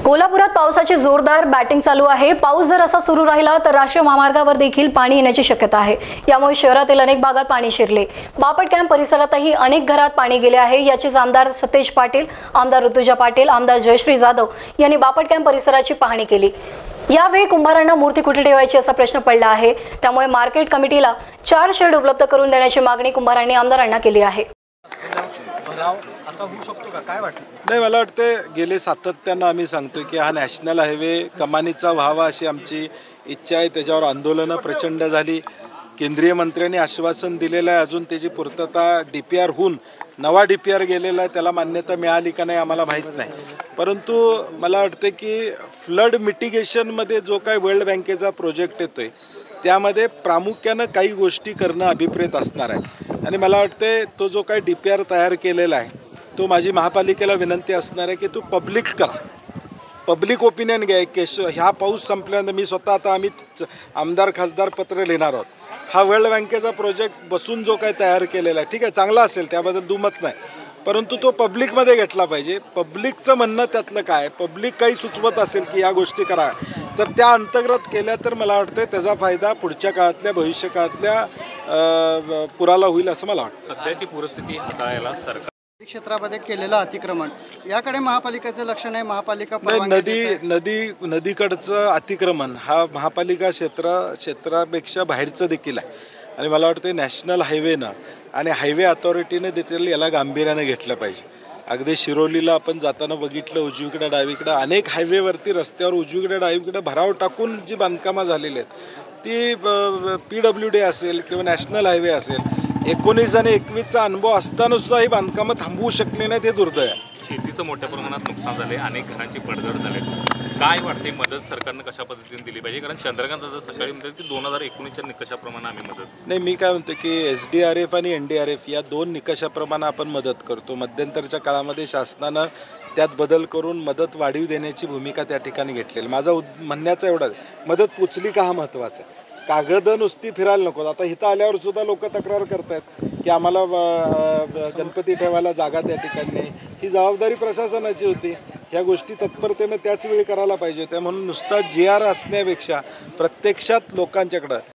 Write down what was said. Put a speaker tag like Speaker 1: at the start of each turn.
Speaker 1: कोल्हापुरात पावसाची जोरदार बॅटिंग चालू आहे। पाऊस जर असा सुरू राहिला तर राष्ट्रीय महामार्गावर देखील पाणी येण्याची शक्यता आहे। यामुळे शहरातील अनेक भागात पाणी शिरले। बापट कॅम्प परिसरातही अनेक घरात पाणी गेले आहे। याचीच आमदार सतेज पाटील, आमदार ऋतुजा पाटील, आमदार जयश्री जाधव यांनी बापट कॅम्प परिसराची पाहणी केली। यावेळी कुंभारांना मूर्ती कुठे ठेवायची असा प्रश्न पडला आहे। त्यामुळे मार्केट कमिटीला 4 शेड उपलब्ध करून देण्याची मागणी कुंभारांनी आमदारांना केली आहे।
Speaker 2: असा होऊ शकतो का, काय वाटतं?
Speaker 3: नाही, मला वाटते गेले सातत्यानं आम्ही सांगतोय की हा नॅशनल हायवे कमानीचा व्हावा अशी आमची इच्छा आहे। त्याच्यावर आंदोलनं प्रचंड झाली। केंद्रीय मंत्र्यांनी आश्वासन दिलेलं आहे, अजून त्याची पूर्तता DPR होऊन नवा DPR गेलेला आहे, त्याला मान्यता मिळाली का नाही आम्हाला माहीत नाही। परंतु मला वाटते की फ्लड मिटिगेशनमध्ये जो काही वर्ल्ड बँकेचा प्रोजेक्ट येतोय त्यामध्ये प्रामुख्यानं काही गोष्टी करणं अभिप्रेत असणार आहे। आणि मला वाटते तो जो काही DPR तयार केलेला आहे तो माझी महापालिकेला विनंती असणार आहे की तो पब्लिक करा, पब्लिक ओपिनियन घ्या। ह्या पाऊस संपल्यानंतर मी स्वतः आता आम्ही आमदार खासदार पत्र लिहिणार आहोत। हा वर्ल्ड बँकेचा प्रोजेक्ट बसून जो काही तयार केलेला आहे ठीक आहे, चांगला असेल, त्याबद्दल दुमत नाही, परंतु तो पब्लिकमध्ये घेतला पाहिजे। पब्लिकचं म्हणणं त्यातलं काय, पब्लिक काही सुचवत असेल की या गोष्टी करा तर त्या अंतर्गत केल्या तर मला वाटतं त्याचा फायदा पुढच्या काळातल्या भविष्यकाळातल्या पुराला होईल असं मला वाटतं।
Speaker 4: सध्याची परिस्थिती हाताळायला सरकार
Speaker 2: क्षेत्रामध्ये केलेलं अतिक्रमण याकडे महापालिकेचं लक्ष नाही। महापालिका
Speaker 3: नदीकडचं अतिक्रमण हा महापालिका क्षेत्रापेक्षा बाहेरचं देखील आहे। आणि मला वाटतं नॅशनल हायवेनं आणि हायवे अथॉरिटीने देखील याला गांभीर्यानं घेतलं पाहिजे। अगदी शिरोलीला आपण जाताना बघितलं उजवीकडे डावीकडे अनेक हायवेवरती रस्त्यावर उजवीकडे डावीकडे भराव टाकून जी बांधकामं झालेली आहेत ती PWD असेल किंवा नॅशनल हायवे असेल 19 आणि 21चा अनुभव असताना सुद्धा ही बांधकामं थांबवू शकले नाही, ते दुर्दैव आहे।
Speaker 4: शेतीचं मोठ्या प्रमाणात नुकसान झाले, अनेक घरांची पडझड झाले। काय वाटते मदत सरकारनं कशा पद्धतीने दिली पाहिजे? कारण चंद्रकांत दादा सकाळी म्हणतात की 2019च्या निकषाप्रमाणे आम्ही मदत
Speaker 3: नाही, मी काय म्हणतो की SDRF आणि NDRF या 2 निकषाप्रमाणे आपण मदत करतो। मध्यंतरच्या काळामध्ये शासनानं त्यात बदल करून मदत वाढीव देण्याची भूमिका त्या ठिकाणी घेतलेली। माझा म्हणण्याचा एवढाच, मदत पोचली का हा महत्त्वाचा आहे। कागद नुसती फिरायला नको। आता इथं आल्यावर सुद्धा लोक तक्रार करतात की आम्हाला गणपती ठेवायला जागा त्या ठिकाणी नाही। ही जबाबदारी प्रशासनाची होती। ह्या गोष्टी तत्परतेनं त्याच वेळी करायला पाहिजे होत्या। म्हणून नुसता GR असण्यापेक्षा प्रत्यक्षात लोकांच्याकडं